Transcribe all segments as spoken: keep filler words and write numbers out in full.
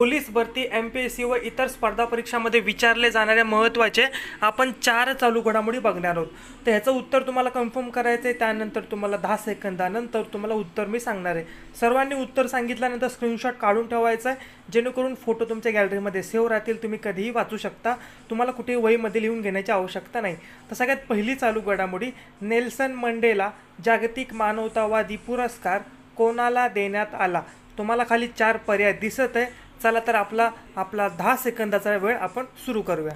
Police भरती, M P S C व इतर स्पर्धा परीक्षांमध्ये विचारले जाणारे महत्त्वाचे आपण चार चालू घडामोडी बघणार आहोत। तर ह्याचं उत्तर तुम्हाला कन्फर्म करायचं आहे, त्यानंतर तुम्हाला दहा सेकंदानंतर तुम्हाला उत्तर मी सांगणार आहे। सर्वांनी उत्तर सांगितल्यानंतर स्क्रीनशॉट काढून ठेवायचा आहे, जेणेकरून फोटो तुमच्या गॅलरीमध्ये सेव्ह राहतील, तुम्ही कधीही वाचू शकता, तुम्हाला कुठेही वहीमध्ये लिहून घेण्याची आवश्यकता नाही। तर सगळ्यात पहिली चालू घडामोडी, नेल्सन मंडेला जागतिक मानवतावादी पुरस्कार कोणाला देण्यात आला? तुम्हाला खाली चार पर्याय दिसत आहे। चला तर आपला आपला दहा सेकंदाचा वेळ आपण सुरू करूया।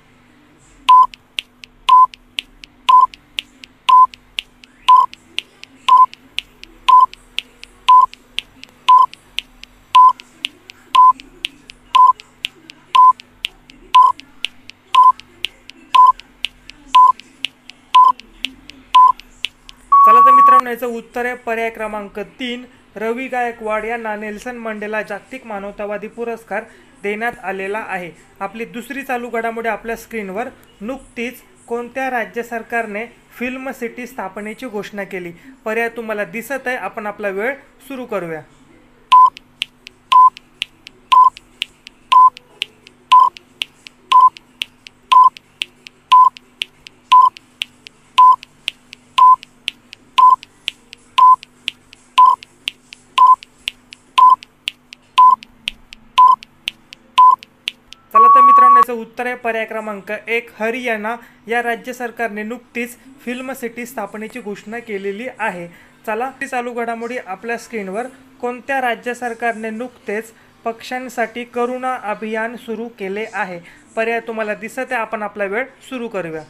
चला तर मित्रांनो, याचं उत्तर आहे पर्याय क्रमांक तीन, रवी गायकवाड यांना नेल्सन मंडेला जागतिक मानवतावादी पुरस्कार देण्यात आलेला आहे। आपली दुसरी चालू घडामोडी आपल्या स्क्रीनवर, नुकतीच कोणत्या राज्य सरकारने फिल्म सिटी स्थापनेची घोषणा केली? पर्याय तुम्हाला दिसत आहे, आपण आपला वेळ सुरू करूया। चला तर मित्रांनो, याचं उत्तर आहे पर्याय क्रमांक एक, हरियाणा या राज्य सरकारने नुकतीच फिल्म सिटी स्थापनेची घोषणा केलेली आहे। चला ती चालू घडामोडी आपल्या स्क्रीनवर, कोणत्या राज्य सरकारने नुकतेच पक्ष्यांसाठी करुणा अभियान सुरू केले आहे? पर्याय तुम्हाला दिसत आहे, आपण आपला वेळ सुरू करूया।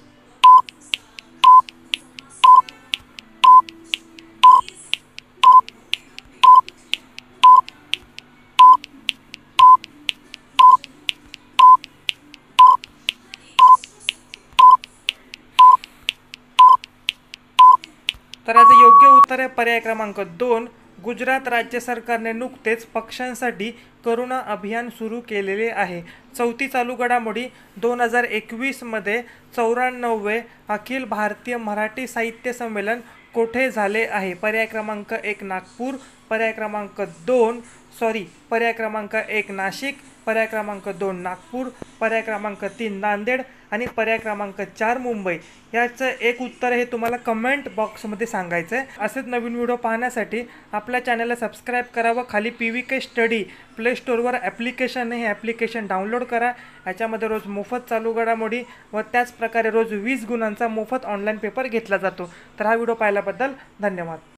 तर याचं योग्य उत्तर आहे पर्याय क्रमांक दोन, गुजरात राज्य सरकारने नुकतेच पक्ष्यांसाठी करुणा अभियान सुरू केलेले आहे। चौथी चालू घडामोडी, दोन हजार एकवीसमध्ये चौऱ्याण्णववे अखिल भारतीय मराठी साहित्य संमेलन कोठे झाले आहे? पर्याय क्रमांक एक नागपूर, पर्याय क्रमांक दोन सॉरी पर्याय क्रमांक एक नाशिक, पर्याय क्रमांक दोन नागपूर, पर्याय क्रमांक तीन नांदेड आणि पर्याय क्रमांक चार मुंबई। याचं एक उत्तर हे तुम्हाला कमेंट बॉक्समध्ये सांगायचं आहे। असेच नवीन व्हिडिओ पाहण्यासाठी आपल्या चॅनलला सबस्क्राईब करावं। खाली P V K study play स्टोअरवर ॲप्लिकेशन आहे, हे ॲप्लिकेशन डाउनलोड करा। याच्यामध्ये रोज मोफत चालू घडामोडी व त्याचप्रकारे रोज वीस गुणांचा मोफत ऑनलाईन पेपर घेतला जातो। तर हा व्हिडिओ पाहिल्याबद्दल धन्यवाद।